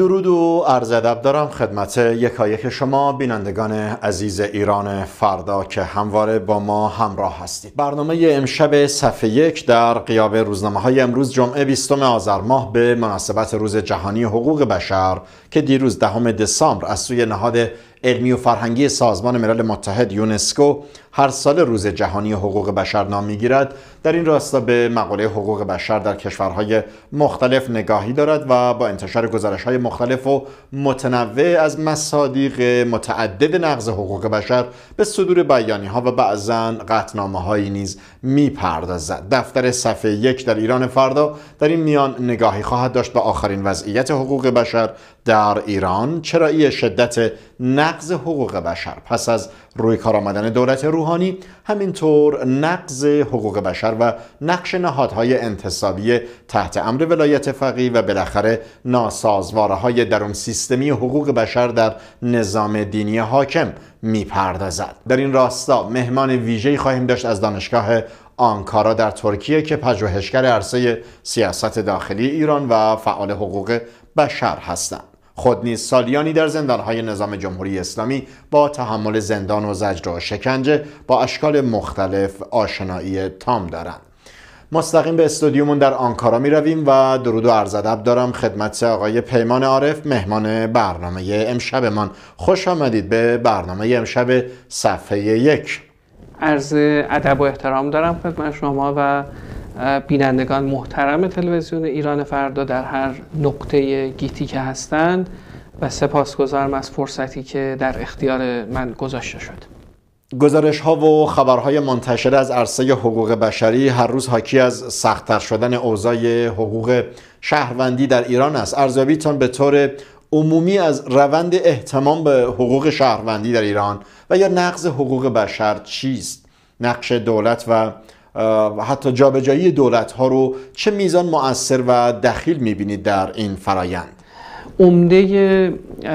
درود و عرض ادب دارم خدمت یکایک شما بینندگان عزیز ایران فردا که همواره با ما همراه هستید. برنامه امشب صفحه 1 در غیاب روزنامه‌های امروز جمعه 20 آذر ماه به مناسبت روز جهانی حقوق بشر که دیروز 10 دسامبر از سوی نهاد علمی و فرهنگی سازمان ملل متحد یونسکو هر سال روز جهانی حقوق بشر نام میگیرد، در این راستا به مقوله حقوق بشر در کشورهای مختلف نگاهی دارد و با انتشار گزارش‌های مختلف و متنوع از مصادیق متعدد نقض حقوق بشر به صدور بیانیه‌ها و بعضاً قطعنامه‌هایی نیز میپردازد. دفتر صفحه 1 در ایران فردا در این میان نگاهی خواهد داشت به آخرین وضعیت حقوق بشر در ایران، چرایی شدت نقض حقوق بشر پس از روی کار آمدن دولت روحانی، همینطور نقض حقوق بشر و نقش نهادهای انتصابی تحت امر ولایت فقیه و بالاخره ناسازوارهای درون سیستمی حقوق بشر در نظام دینی حاکم میپردازد. در این راستا مهمان ویژه‌ای خواهیم داشت از دانشگاه آنکارا در ترکیه که پژوهشگر عرصه سیاست داخلی ایران و فعال حقوق بشر هستند. خود نیز سالیانی در زندانهای نظام جمهوری اسلامی با تحمل زندان و زجر و شکنجه با اشکال مختلف آشنایی تام دارند. مستقیم به استودیومون در آنکارا می رویم و درود و عرض ادب دارم خدمت آقای پیمان عارف، مهمان برنامه امشبمان. خوش آمدید به برنامه امشب صفحه 1. عرض ادب و احترام دارم خدمت شما و بینندگان محترم تلویزیون ایران فردا در هر نقطه گیتی که هستند و سپاسگزارم از فرصتی که در اختیار من گذاشته شد. گزارش ها و خبرهای منتشر از عرصه حقوق بشری هر روز حاکی از سخت‌تر شدن اوضاع حقوق شهروندی در ایران است. ارزیابیتان به طور عمومی از روند اهتمام به حقوق شهروندی در ایران و یا نقض حقوق بشر چیست؟ نقش دولت و حتی جابجایی دولت ها رو چه میزان مؤثر و دخیل میبینید در این فرایند؟ عمده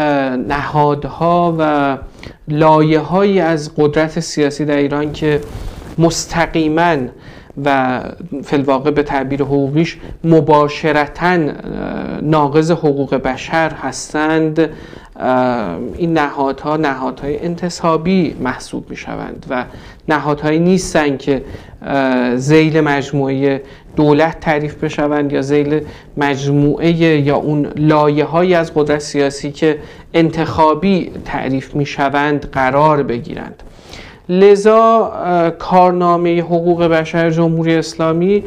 نهادها و لایه‌هایی از قدرت سیاسی در ایران که مستقیما و فی الواقع به تعبیر حقوقیش مباشرتاً ناقض حقوق بشر هستند، این نهادها نهادهای انتصابی محسوب می شوند و نهادهایی نیستند که ذیل مجموعه دولت تعریف بشوند یا ذیل مجموعه یا اون لایه‌هایی از قدرت سیاسی که انتخابی تعریف می شوند قرار بگیرند. لذا کارنامه حقوق بشر جمهوری اسلامی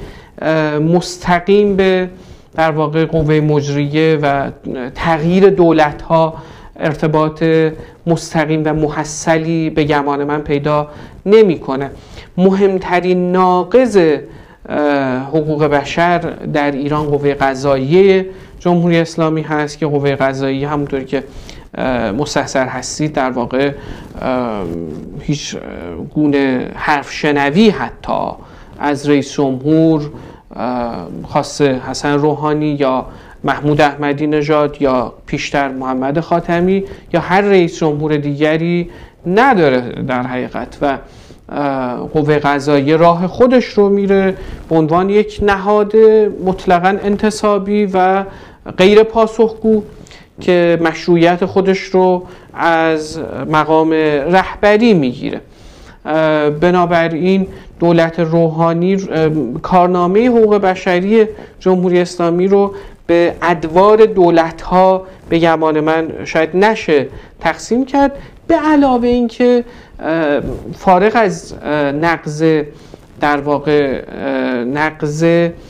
مستقیم به در واقع قوه مجریه و تغییر دولت‌ها ارتباط مستقیم و محصلی به گمان من پیدا نمی‌کنه. مهمترین ناقض حقوق بشر در ایران قوه قضاییه جمهوری اسلامی هست که قوه قضاییه همونطوری که مستحضر هستید در واقع هیچ گونه حرف شنوی حتی از رئیس جمهور خاصه حسن روحانی یا محمود احمدی نژاد یا پیشتر محمد خاتمی یا هر رئیس جمهور دیگری نداره در حقیقت و قوه قضاییه راه خودش رو میره به عنوان یک نهاد مطلقاً انتصابی و غیر پاسخگو که مشروعیت خودش رو از مقام رهبری میگیره. بنابراین دولت روحانی کارنامه حقوق بشری جمهوری اسلامی رو به ادوار دولت‌ها به گمان من شاید نشه تقسیم کرد، به علاوه اینکه فارغ از نقض در واقع نقض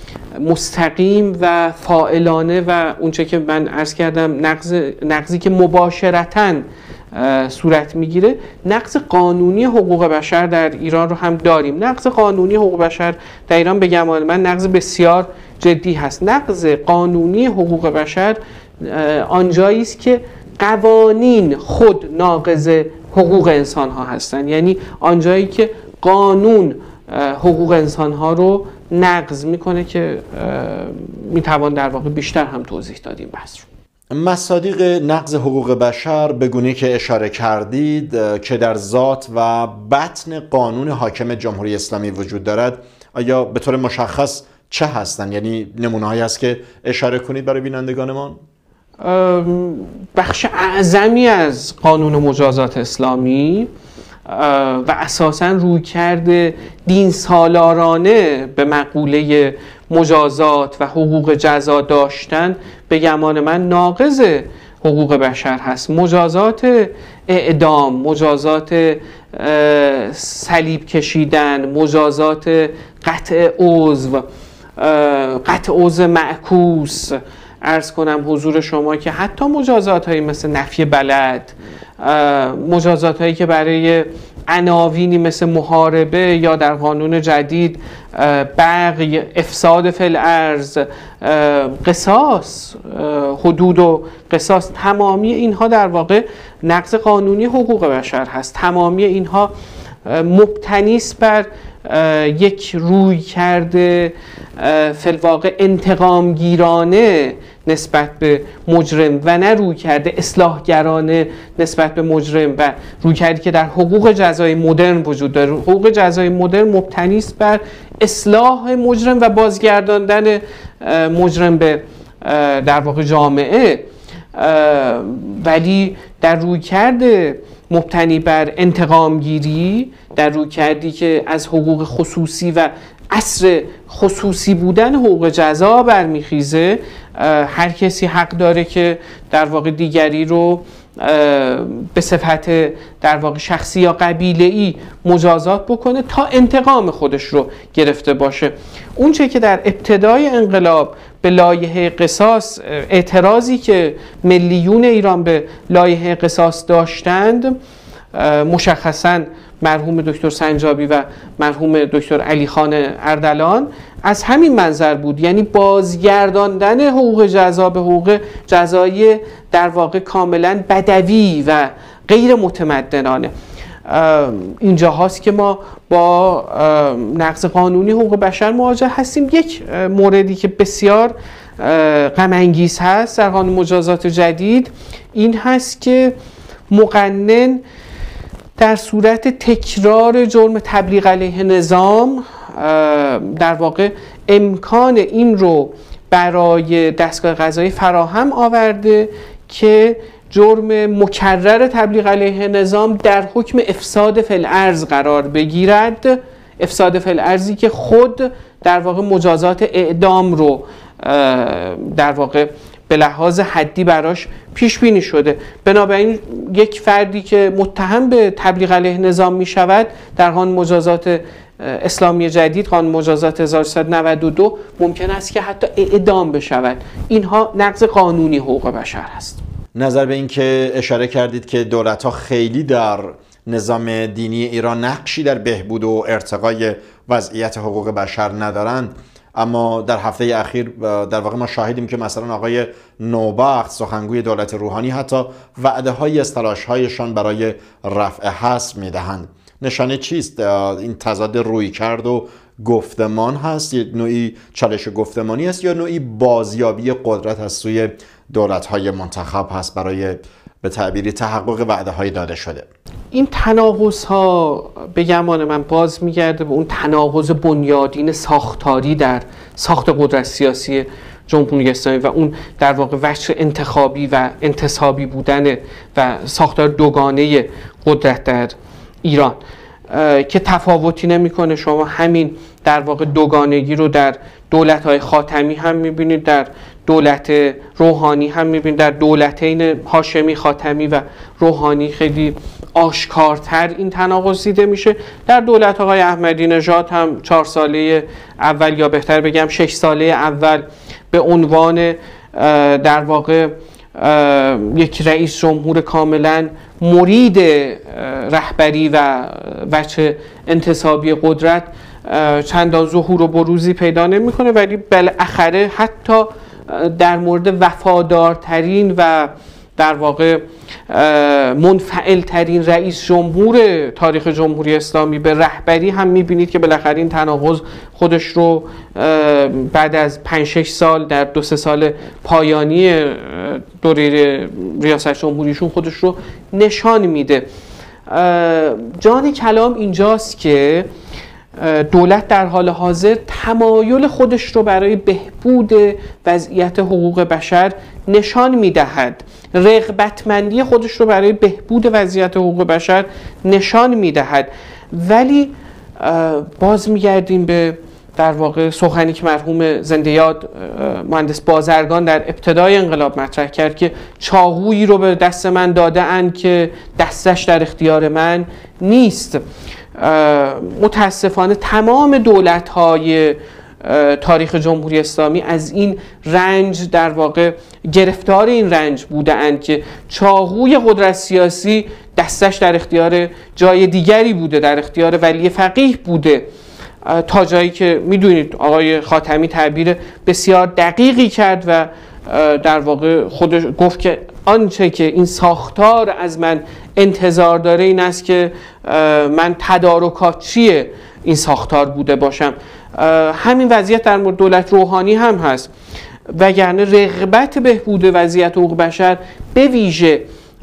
مستقیم و فاعلانه و اونچه که من عرض کردم نقضی که مباشرتاً صورت میگیره، نقض قانونی حقوق بشر در ایران رو هم داریم. نقض قانونی حقوق بشر در ایران به گمان من نقض بسیار جدی هست. نقض قانونی حقوق بشر آنجایی است که قوانین خود ناقض حقوق انسان ها هستند، یعنی آنجایی که قانون حقوق انسان ها رو نقض میکنه که میتوان در واقع بیشتر هم توضیح دادیم بحث رو. مصادیق نقض حقوق بشر به گونه‌ای که اشاره کردید که در ذات و بطن قانون حاکم جمهوری اسلامی وجود دارد، آیا به طور مشخص چه هستند؟ یعنی نمونه‌هایی هست که اشاره کنید برای بینندگانمان؟ بخش اعظمی از قانون مجازات اسلامی و اساساً رویکرد دین سالارانه به مقوله مجازات و حقوق جزا داشتن به گمان من ناقض حقوق بشر هست. مجازات اعدام، مجازات صلیب کشیدن، مجازات قطع عضو، قطع عضو معکوس، عرض کنم حضور شما که حتی مجازات هایی مثل نفی بلد، مجازات هایی که برای عناوینی مثل محاربه یا در قانون جدید بغی، افساد فی الارض، قصاص، حدود و قصاص، تمامی اینها در واقع نقض قانونی حقوق بشر هست. تمامی اینها مبتنی است بر یک روی کرده فی الواقع انتقام گیرانه نسبت به مجرم و نه روی کرده اصلاحگرانه نسبت به مجرم و روی کرده که در حقوق جزایی مدرن وجود داره. حقوق جزایی مدرن مبتنی است بر اصلاح مجرم و بازگرداندن مجرم به در واقع جامعه، ولی در روی کرده مبتنی بر انتقام گیری، در روی کردی که از حقوق خصوصی و اصل خصوصی بودن حقوق جزا برمیخیزه، هر کسی حق داره که در واقع دیگری رو به صفت در واقع شخصی یا قبیله‌ای مجازات بکنه تا انتقام خودش رو گرفته باشه. اون چه که در ابتدای انقلاب به لایحه قصاص، اعتراضی که ملیون ایران به لایحه قصاص داشتند، مشخصاً مرحوم دکتر سنجابی و مرحوم دکتر علیخان اردلان، از همین منظر بود، یعنی بازگرداندن حقوق جزا به حقوق جزایی در واقع کاملا بدوی و غیر متمدنانه. اینجا هاست که ما با نقض قانونی حقوق بشر مواجه هستیم. یک موردی که بسیار غم انگیز هست در قانون مجازات جدید این هست که مقنن در صورت تکرار جرم تبلیغ علیه نظام در واقع امکان این رو برای دستگاه قضایی فراهم آورده که جرم مکرر تبلیغ علیه نظام در حکم افساد فی الارض قرار بگیرد. افساد فی الارضی که خود در واقع مجازات اعدام رو در واقع به لحاظ حدی براش پیش بینی شده. بنابراین یک فردی که متهم به تبلیغ علیه نظام می شود در قانون مجازات اسلامی جدید، قانون مجازات 1392، ممکن است که حتی اعدام بشود. اینها نقض قانونی حقوق بشر است. نظر به این که اشاره کردید که دولت‌ها خیلی در نظام دینی ایران نقشی در بهبود و ارتقای وضعیت حقوق بشر ندارند، اما در هفته اخیر در واقع ما شاهدیم که مثلا آقای نوبخت سخنگوی دولت روحانی حتی وعده های از تلاش‌هایشان برای رفع حصر میدهند. نشانه چیست؟ این تضاد رویکرد و گفتمان هست؟ یک نوعی چالش گفتمانی است یا نوعی بازیابی قدرت از سوی دولت‌های منتخب هست برای به تعبیری تحقق وعده‌های داده شده؟ این تناقض‌ها به گمان من باز میگرده به اون تناقض بنیادین ساختاری در ساخت قدرت سیاسی جمهوری اسلامی و اون در واقع وجه انتخابی و انتصابی بودن و ساختار دوگانه قدرت در ایران که تفاوتی نمیکنه. شما همین در واقع دوگانگی رو در دولت‌های خاتمی هم می‌بینید، در دولت روحانی هم می‌بینید، در دولتین هاشمی خاتمی و روحانی خیلی آشکارتر این تناقض دیده میشه. در دولت آقای احمدی نژاد هم 4 ساله اول یا بهتر بگم 6 ساله اول به عنوان در واقع یک رئیس جمهور کاملا مرید رهبری و وجه انتصابی قدرت چندان ظهور و بروزی پیدا نمیکنه، ولی بالاخره حتی در مورد وفادارترین و در واقع منفعل ترین رئیس جمهور تاریخ جمهوری اسلامی به رهبری هم میبینید که بالاخره این تناقض خودش رو بعد از 5-6 سال در 2-3 سال پایانی دوره ریاست جمهوریشون خودش رو نشان میده. جان کلام اینجاست که دولت در حال حاضر تمایل خودش رو برای بهبود وضعیت حقوق بشر نشان میدهد، رغبتمندی خودش رو برای بهبود وضعیت حقوق بشر نشان میدهد. ولی باز میگردیم به در واقع سخنی که مرحوم زنده یاد مهندس بازرگان در ابتدای انقلاب مطرح کرد که چاقویی رو به دست من داده اند که دستش در اختیار من نیست. متاسفانه تمام دولت‌های تاریخ جمهوری اسلامی از این رنج در واقع گرفتار این رنج بوده اند که چاقوی قدرت سیاسی دستش در اختیار جای دیگری بوده، در اختیار ولی فقیه بوده، تا جایی که میدونید آقای خاتمی تعبیر بسیار دقیقی کرد و در واقع خودش گفت که آنچه که این ساختار از من انتظار داره این است که من تدارکاتچی این ساختار بوده باشم. همین وضعیت در مورد دولت روحانی هم هست، وگرنه رغبت بهبود وضعیت حقوق بشر به ویژه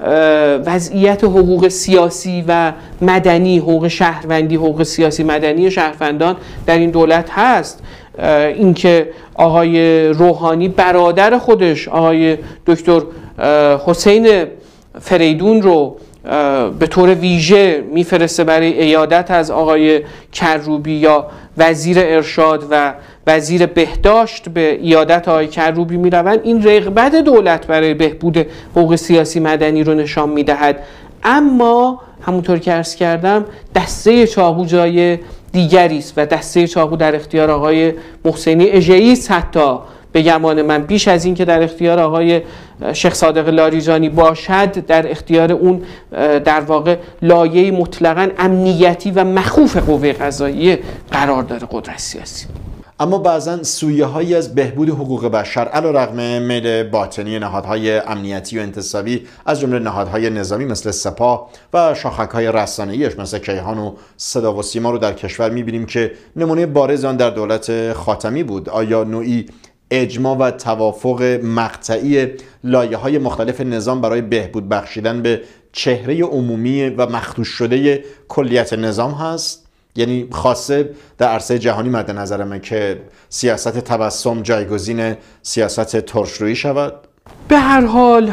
وضعیت حقوق سیاسی و مدنی، حقوق شهروندی، حقوق سیاسی مدنی شهروندان در این دولت هست. اینکه آقای روحانی برادر خودش آقای دکتر حسین فریدون رو به طور ویژه میفرسته برای عیادت از آقای کروبی، یا وزیر ارشاد و وزیر بهداشت به عیادت آقای کروبی میروند، این رغبت دولت برای بهبود حقوق سیاسی مدنی رو نشان میدهد. اما همونطور که عرض کردم دسته چاقو جای دیگری است و دسته چاقو در اختیار آقای محسنی اژه‌ای است. حتی به گمان من بیش از این که در اختیار آقای شیخ صادق لاریجانی باشد، در اختیار اون در واقع لایه مطلقاً امنیتی و مخوف قوه قضاییه قرار داره قدرت سیاسی. اما بعضا سویه‌هایی از بهبود حقوق بشر علیرغم میل باطنی نهادهای امنیتی و انتصابی از جمله نهادهای نظامی مثل سپاه و شاخک‌های رسانه‌ایش مثل کیهان و صدا و سیما رو در کشور می‌بینیم که نمونه بارز آن در دولت خاتمی بود. آیا نوعی اجماع و توافق مقطعی لایه‌های مختلف نظام برای بهبود بخشیدن به چهره عمومی و مخدوش شده کلیت نظام هست؟ یعنی خاصه در عرصه جهانی مد نظرمه که سیاست تبسم جایگزین سیاست ترشرویی شود؟ به هر حال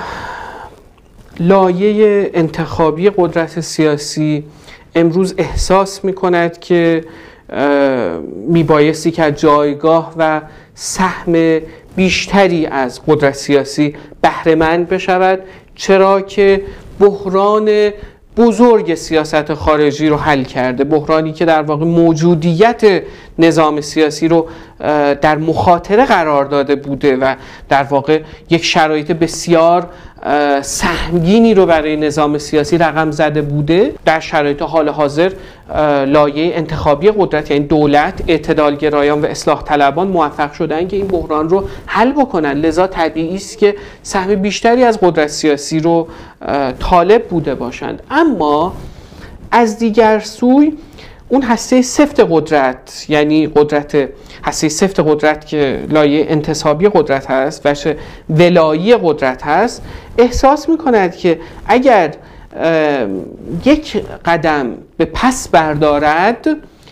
لایه انتخابی قدرت سیاسی امروز احساس می کند که میبایستی که جایگاه و سهم بیشتری از قدرت سیاسی بهره‌مند بشود، چرا که بحران بزرگ سیاست خارجی رو حل کرده، بحرانی که در واقع موجودیت نظام سیاسی رو در مخاطره قرار داده بوده و در واقع یک شرایط بسیار سهمگینی رو برای نظام سیاسی رقم زده بوده. در شرایط حال حاضر لایه انتخابی قدرت، یعنی دولت، اعتدالگرایان و اصلاح طلبان موفق شدن که این بحران رو حل بکنن. لذا طبیعی است که سهم بیشتری از قدرت سیاسی رو طالب بوده باشند. اما از دیگر سوی اون هسته سفت قدرت، یعنی هسته سفت قدرت که لایه انتصابی قدرت هست و ولایی قدرت هست، احساس می‌کند که اگر یک قدم به پس بردارد،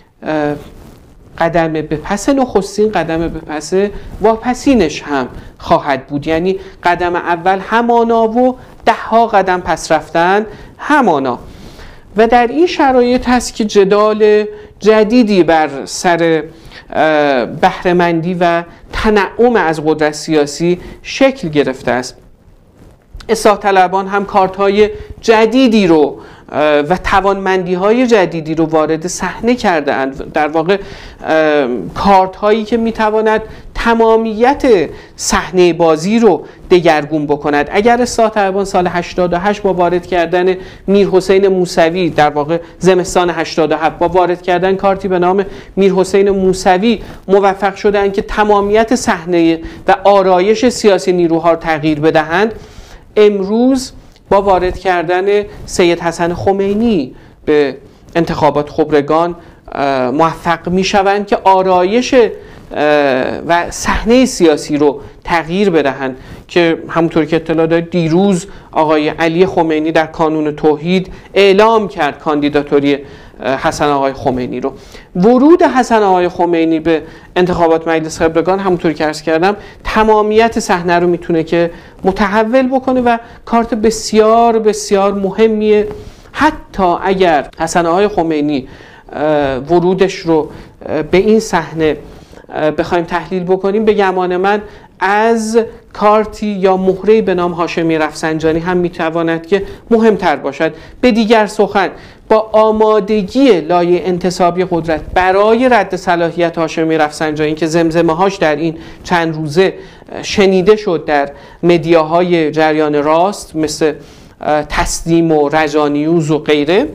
قدم به پس نخستین قدم به پس واپسینش هم خواهد بود. یعنی قدم اول همانا و 10 قدم پس رفتن همانا. و در این شرایط هست که جدال جدیدی بر سر بهره‌مندی و تنعم از قدرت سیاسی شکل گرفته است. اصلاح طلبان هم کارت‌های جدیدی رو و توانمندی‌های جدیدی رو وارد صحنه کرده اند، در واقع کارت‌هایی که می‌تواند تمامیت صحنه بازی رو دگرگون بکند. اگر اصلاح طلبان سال 88 با وارد کردن میرحسین موسوی، در واقع زمستان 87 با وارد کردن کارتی به نام میرحسین موسوی موفق شدند که تمامیت صحنه و آرایش سیاسی نیروها رو تغییر بدهند، امروز با وارد کردن سید حسن خمینی به انتخابات خبرگان موفق می شوند که آرایش و صحنه سیاسی رو تغییر بدهند. که همونطور که اطلاع دارید دیروز آقای علی خمینی در کانون توحید اعلام کرد کاندیداتوری حسن آقای خمینی رو. ورود حسن آقای خمینی به انتخابات مجلس خبرگان همونطور که عرض کردم تمامیت صحنه رو میتونه که متحول بکنه و کارت بسیار بسیار مهمیه. حتی اگر حسن آقای خمینی ورودش رو به این صحنه بخوایم تحلیل بکنیم، به گمان من از کارتی یا مهره‌ای به نام هاشمی رفسنجانی هم میتواند که مهمتر باشد. به دیگر سخن، با آمادگی لایه انتصابی قدرت برای رد صلاحیت هاشمی رفسنجانی که زمزمه‌هاش در این چند روزه شنیده شد در مدیاهای جریان راست مثل تسنیم و رجانیوز و غیره،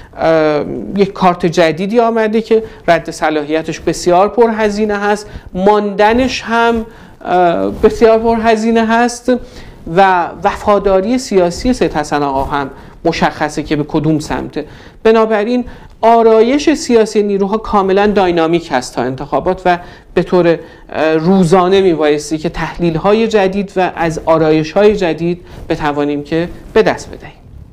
یک کارت جدیدی آمده که رد صلاحیتش بسیار پرهزینه هست، ماندنش هم بسیار پرهزینه هست و وفاداری سیاسی سید حسن آقا هم مشخصه که به کدوم سمته. بنابراین آرایش سیاسی نیروها کاملا داینامیک هست تا انتخابات و به طور روزانه میبایستی که تحلیل‌های جدید و از آرایش‌های جدید بتوانیم که به دست بدهیم.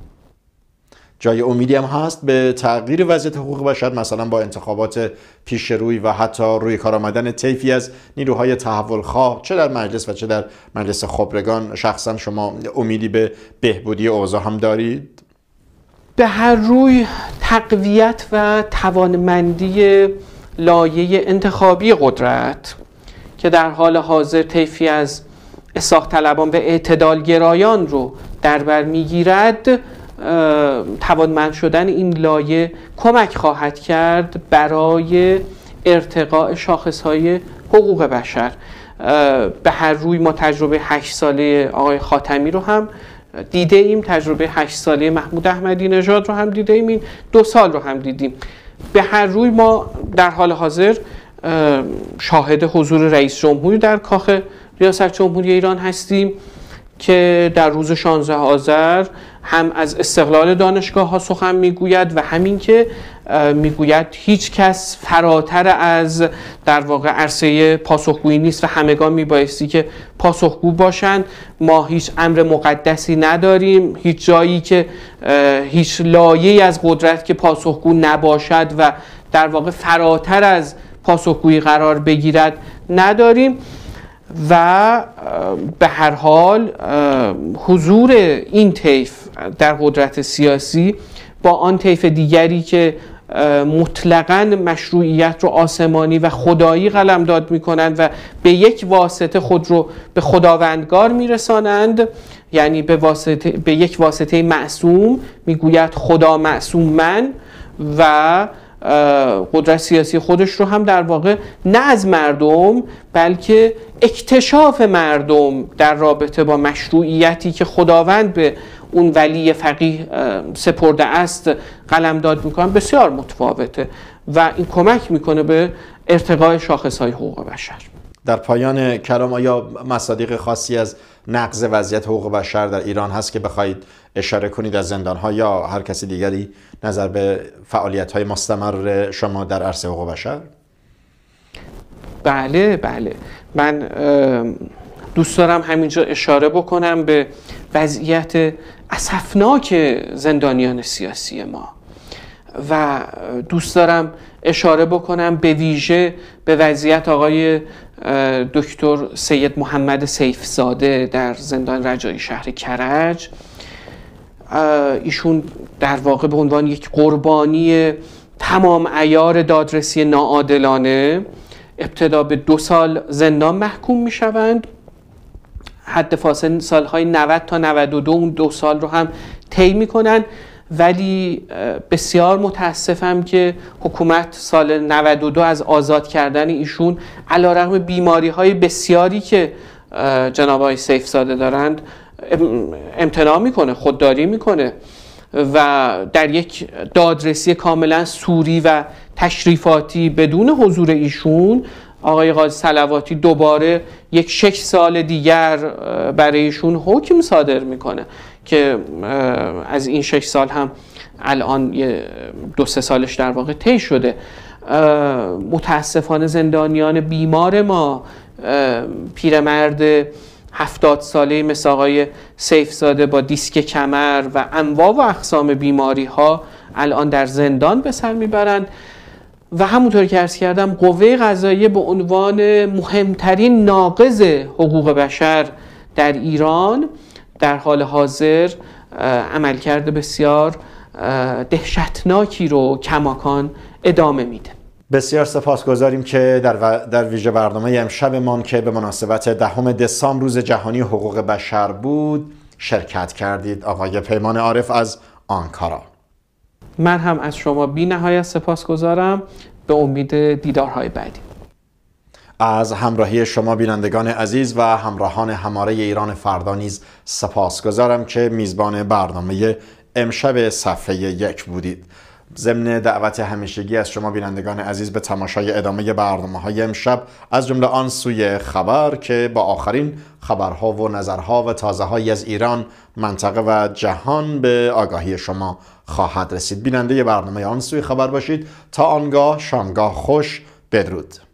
جای امیدی هم هست به تغییر وضعیت حقوق بشر، مثلا با انتخابات پیش روی و حتی روی کار آمدن طیفی از نیروهای تحول خواه چه در مجلس و چه در مجلس خبرگان؟ شخصا شما امیدی به بهبودی اوضاع هم دارید؟ به هر روی تقویت و توانمندی لایه انتخابی قدرت که در حال حاضر طیفی از اصلاح طلبان و اعتدالگرایان رو در بر میگیرد، توانمند شدن این لایه کمک خواهد کرد برای ارتقاء شاخصهای حقوق بشر. به هر روی ما تجربه 8 ساله آقای خاتمی رو هم دیده ایم، تجربه 8 ساله محمود احمدی نژاد رو هم دیده ایم، این 2 سال رو هم دیدیم. به هر روی ما در حال حاضر شاهد حضور رئیس جمهوری در کاخ ریاست جمهوری ایران هستیم که در روز 16 آذر هم از استقلال دانشگاه ها سخن میگوید و همین که میگوید هیچ کس فراتر از در واقع عرصه پاسخگویی نیست و همگان میبایستی که پاسخگو باشند. ما هیچ امر مقدسی نداریم، هیچ جایی که هیچ لایه‌ای از قدرت که پاسخگو نباشد و در واقع فراتر از پاسخگویی قرار بگیرد نداریم. و به هر حال حضور این طیف در قدرت سیاسی با آن طیف دیگری که مطلقاً مشروعیت رو آسمانی و خدایی قلمداد می‌کنند و به یک واسطه خود رو به خداوندگار می‌رسانند، یعنی به یک واسطه معصوم، میگوید خدا معصوم من، و قدرت سیاسی خودش رو هم در واقع نه از مردم بلکه اکتشاف مردم در رابطه با مشروعیتی که خداوند به اون ولی فقیه سپرده است قلمداد میکنن بسیار متفاوته و این کمک میکنه به ارتقای شاخصهای حقوق بشر. در پایان کلام آیا مصادیق خاصی از نقض وضعیت حقوق بشر در ایران هست که بخواید اشاره کنید از زندان‌ها یا هر کسی دیگری نظر به فعالیت‌های مستمر شما در عرصه حقوق بشر؟ بله، من دوست دارم همینجا اشاره بکنم به وضعیت اسفناک زندانیان سیاسی ما و دوست دارم اشاره بکنم به ویژه به وضعیت آقای دکتر سید محمد سیفزاده در زندان رجایی شهر کرج. ایشون در واقع به عنوان یک قربانی تمام عیار دادرسی ناعادلانه ابتدا به 2 سال زندان محکوم می شوند. حد فاصله سالهای 90 تا 92 اون 2 سال رو هم طی می کنن، ولی بسیار متاسفم که حکومت سال 92 از آزاد کردن ایشون علیرغم بیماری های بسیاری که جناب آقای سیفزاده دارند امتناع میکنه، خودداری میکنه و در یک دادرسی کاملا سوری و تشریفاتی بدون حضور ایشون آقای قاضی صلواتی دوباره یک 6 سال دیگر برای ایشون حکم صادر میکنه که از این 6 سال هم الان 2-3 سالش در واقع طی شده. متاسفانه زندانیان بیمار ما، پیرمرد 70 ساله مثل آقای سیفزاده با دیسک کمر و انواع و اقسام بیماری ها الان در زندان به سر میبرند و همونطور که عرض کردم قوه قضاییه به عنوان مهمترین ناقض حقوق بشر در ایران در حال حاضر عملکرد بسیار دهشتناکی رو کماکان ادامه میده. بسیار سپاسگزاریم که در ویژه برنامه امشبمان که به مناسبت 10 دسامبر روز جهانی حقوق بشر بود شرکت کردید. آقای پیمان عارف از آنکارا. من هم از شما بی نهایت سپاسگزارم، به امید دیدارهای بعدی. از همراهی شما بینندگان عزیز و همراهان هماره ایران فردا نیز سپاسگزارم که میزبان برنامه امشب صفحه 1 بودید. ضمن دعوت همیشگی از شما بینندگان عزیز به تماشای ادامه برنامه‌های امشب از جمله آن سوی خبر که با آخرین خبرها و نظرها و تازه‌هایی از ایران، منطقه و جهان به آگاهی شما خواهد رسید. بیننده برنامه آن سوی خبر باشید. تا آنگاه شامگاه خوش. بدرود.